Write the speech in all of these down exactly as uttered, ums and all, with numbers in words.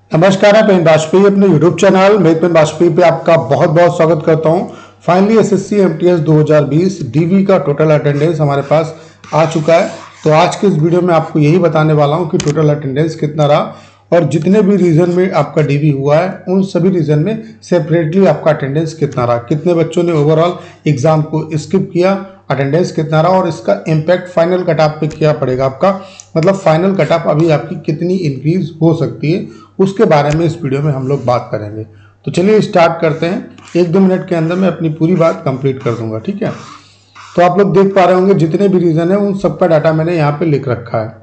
नमस्कार, मैं पेन वाजपेयी अपने यूट्यूब चैनल मेक पेन वाजपेयी पे आपका बहुत बहुत स्वागत करता हूं। फाइनली एसएससी एमटीएस दो हज़ार बीस डीवी का टोटल अटेंडेंस हमारे पास आ चुका है। तो आज के इस वीडियो में आपको यही बताने वाला हूं कि टोटल अटेंडेंस कितना रहा और जितने भी रीजन में आपका डीवी हुआ है उन सभी रीजन में सेपरेटली आपका अटेंडेंस कितना रहा, कितने बच्चों ने ओवरऑल एग्जाम को स्किप किया, अटेंडेंस कितना रहा और इसका इम्पैक्ट फाइनल कट ऑफ पे क्या पड़ेगा आपका, मतलब फाइनल कट ऑफ अभी आपकी कितनी इंक्रीज हो सकती है, उसके बारे में इस वीडियो में हम लोग बात करेंगे। तो चलिए स्टार्ट करते हैं। एक दो मिनट के अंदर मैं अपनी पूरी बात कंप्लीट कर दूंगा, ठीक है। तो आप लोग देख पा रहे होंगे जितने भी रीजन है उन सबका डाटा मैंने यहाँ पे लिख रखा है।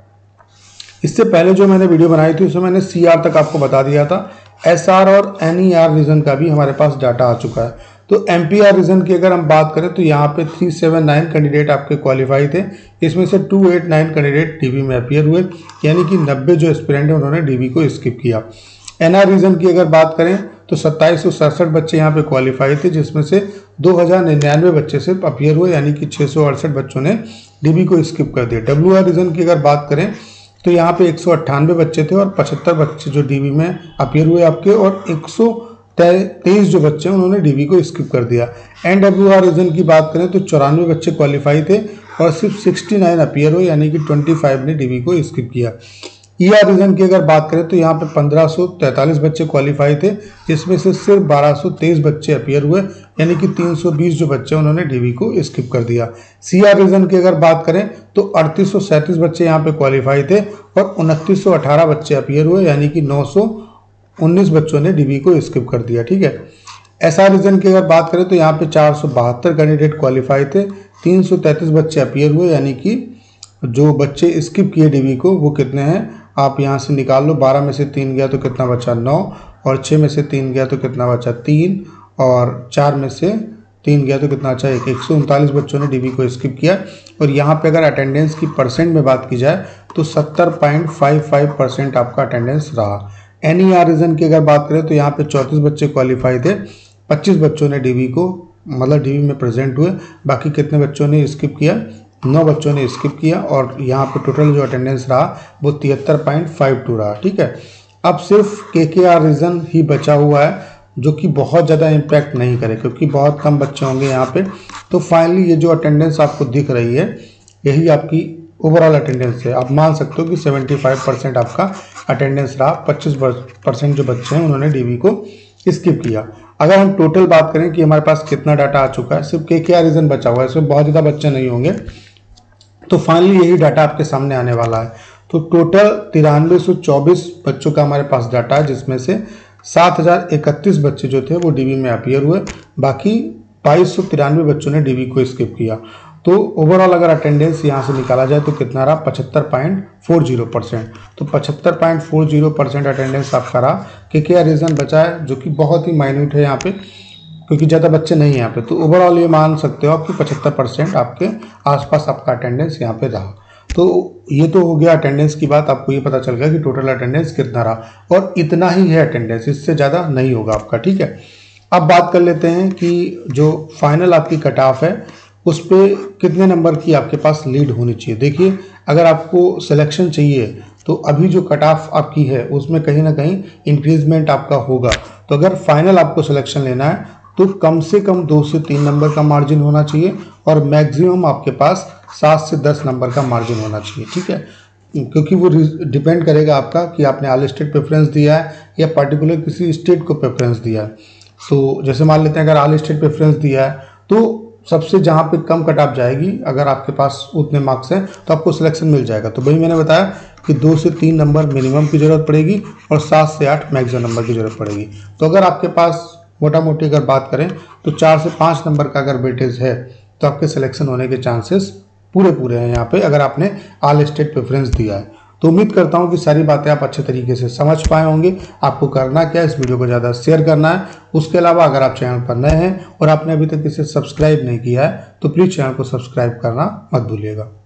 इससे पहले जो मैंने वीडियो बनाई थी उसमें मैंने सी आर तक आपको बता दिया था। एस आर और एन ई आर रीजन का भी हमारे पास डाटा आ चुका है। तो एम पी आर रीजन की अगर हम बात करें तो यहाँ पे तीन सौ उन्यासी कैंडिडेट आपके क्वालिफाई थे। इसमें से दो सौ नवासी कैंडिडेट डीवी में अपीयर हुए, यानी कि नब्बे जो एस्पिरेंट है उन्होंने डीवी को स्किप किया। एन आर रीजन की अगर बात करें तो सत्ताईस सौ सड़सठ बच्चे यहाँ पे क्वालिफाई थे, जिसमें से दो हज़ार निन्यानवे बच्चे सिर्फ अपीयर हुए, यानी कि छः सौ अड़सठ बच्चों ने डीवी को स्किप कर दिया। डब्ल्यू आर रीजन की अगर बात करें तो यहाँ पे एक सौ अट्ठानवे बच्चे थे और पचहत्तर बच्चे जो डीवी में अपीयर हुए आपके, और एक सौ तेईस जो बच्चे उन्होंने डीवी को स्किप कर दिया। एन डब्ल्यू आर रीजन की बात करें तो चौरानवे बच्चे क्वालिफाई थे और सिर्फ उनहत्तर अपीयर हुए, यानी कि पच्चीस ने डीवी को स्किप किया। ई आर रीजन की अगर बात करें तो यहाँ पे पंद्रह सौ तैंतालीस बच्चे क्वालिफाई थे, जिसमें से सिर्फ बारह सौ तेईस बच्चे अपीयर हुए, यानी कि तीन सौ बीस जो बच्चे उन्होंने डीवी को स्किप कर दिया। सी आर रीजन की अगर बात करें तो अड़तीस सौ सैंतीस बच्चे यहाँ पे क्वालिफाई थे और उनतीस सौ अठारह बच्चे अपीयर हुए, यानी कि नौ सौ उन्नीस बच्चों ने डीवी को स्किप कर दिया, ठीक है। एस आर रीजन की अगर बात करें तो यहाँ पे चार सौ बहत्तर कैंडिडेट क्वालिफाई थे, तीन सौ तैंतीस बच्चे अपीयर हुए, यानी कि जो बच्चे स्किप किए डीवी को वो कितने हैं आप यहाँ से निकाल लो। बारह में से तीन गया तो कितना बचा, नौ, और छः में से तीन गया तो कितना बचा, तीन, और चार में से तीन गया तो कितना बचा, एक। एक सौ उनतालीस बच्चों ने डीवी को स्किप किया। और यहाँ पे अगर अटेंडेंस की परसेंट में बात की जाए तो सत्तर पॉइंट फाइव फाइव परसेंट आपका अटेंडेंस रहा। एन ई आर रीजन की अगर बात करें तो यहाँ पे चौंतीस बच्चे क्वालिफाई थे, पच्चीस बच्चों ने डीवी को मतलब डीवी में प्रेजेंट हुए, बाकी कितने बच्चों ने स्किप किया, नौ बच्चों ने स्किप किया, और यहाँ पे टोटल जो अटेंडेंस रहा वो तिहत्तर पॉइंट फाइव टू रहा, ठीक है। अब सिर्फ के के आर रीजन ही बचा हुआ है जो कि बहुत ज़्यादा इम्पैक्ट नहीं करे, क्योंकि बहुत कम बच्चे होंगे यहाँ पे। तो फाइनली ये जो अटेंडेंस आपको दिख रही है यही आपकी ओवरऑल अटेंडेंस है। आप मान सकते हो कि पचहत्तर परसेंट आपका अटेंडेंस रहा, पच्चीस परसेंट जो बच्चे हैं उन्होंने डीवी को स्किप किया। अगर हम टोटल बात करें कि हमारे पास कितना डाटा आ चुका है, सिर्फ के के आर रीजन बचा हुआ है, इसमें बहुत ज़्यादा बच्चे नहीं होंगे, तो फाइनली यही डाटा आपके सामने आने वाला है। तो टोटल तिरानवे सौ चौबीस बच्चों का हमारे पास डाटा है, जिसमें से सात हजार इकतीस बच्चे जो थे वो डीवी में अपीयर हुए, बाकी बाईस सौ तिरानवे बच्चों ने डीवी को स्किप किया। तो ओवरऑल अगर अटेंडेंस यहाँ से निकाला जाए तो कितना रहा, पचहत्तर पॉइंट फोर जीरो परसेंट। तो पचहत्तर point four zero percent attendance आपका रहा। के के आर रीजन बचा है जो कि बहुत ही माइन्यूट है यहाँ पे, क्योंकि ज़्यादा बच्चे नहीं हैं यहाँ पे। तो ओवरऑल ये मान सकते हो आप कि पचहत्तर परसेंट आपके आसपास आपका अटेंडेंस यहाँ पे रहा। तो ये तो हो गया अटेंडेंस की बात, आपको ये पता चल गया कि टोटल अटेंडेंस कितना रहा, और इतना ही है अटेंडेंस, इससे ज़्यादा नहीं होगा आपका, ठीक है। अब बात कर लेते हैं कि जो फाइनल आपकी कट ऑफ है उस पर कितने नंबर की आपके पास लीड होनी चाहिए। देखिए, अगर आपको सिलेक्शन चाहिए तो अभी जो कट ऑफ आपकी है उसमें कहीं ना कहीं इंक्रीजमेंट आपका होगा। तो अगर फाइनल आपको सिलेक्शन लेना है तो कम से कम दो से तीन नंबर का मार्जिन होना चाहिए, और मैक्सिमम आपके पास सात से दस नंबर का मार्जिन होना चाहिए, ठीक है। क्योंकि वो डिपेंड करेगा आपका कि आपने ऑल स्टेट प्रेफरेंस दिया है या पर्टिकुलर किसी स्टेट को प्रेफरेंस दिया है। तो जैसे मान लेते हैं अगर ऑल स्टेट प्रेफरेंस दिया है तो सबसे जहाँ पे कम कट ऑफ जाएगी, अगर आपके पास उतने मार्क्स हैं तो आपको सिलेक्शन मिल जाएगा। तो वही मैंने बताया कि दो से तीन नंबर मिनिमम की ज़रूरत पड़ेगी और सात से आठ मैक्सिमम नंबर की ज़रूरत पड़ेगी। तो अगर आपके पास मोटा मोटी अगर बात करें तो चार से पाँच नंबर का अगर वेटेज है तो आपके सिलेक्शन होने के चांसेस पूरे पूरे हैं यहाँ पे, अगर आपने ऑल स्टेट प्रेफरेंस दिया है। तो उम्मीद करता हूँ कि सारी बातें आप अच्छे तरीके से समझ पाए होंगे। आपको करना क्या है, इस वीडियो को ज़्यादा शेयर करना है। उसके अलावा अगर आप चैनल पर नए हैं और आपने अभी तक इसे सब्सक्राइब नहीं किया है तो प्लीज़ चैनल को सब्सक्राइब करना मत भूलिएगा।